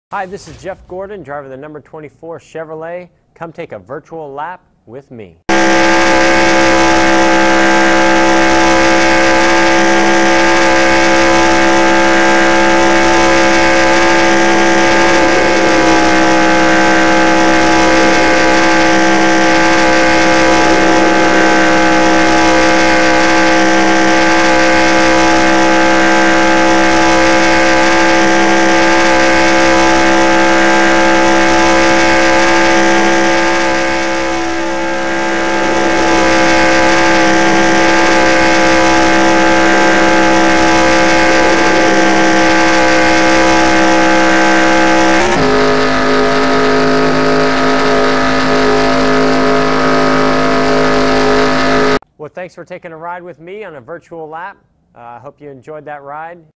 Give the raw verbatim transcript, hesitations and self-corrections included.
Hi, this is Jeff Gordon, driver of the number twenty-four Chevrolet. Come take a virtual lap with me. Well, thanks for taking a ride with me on a virtual lap. I uh, hope you enjoyed that ride.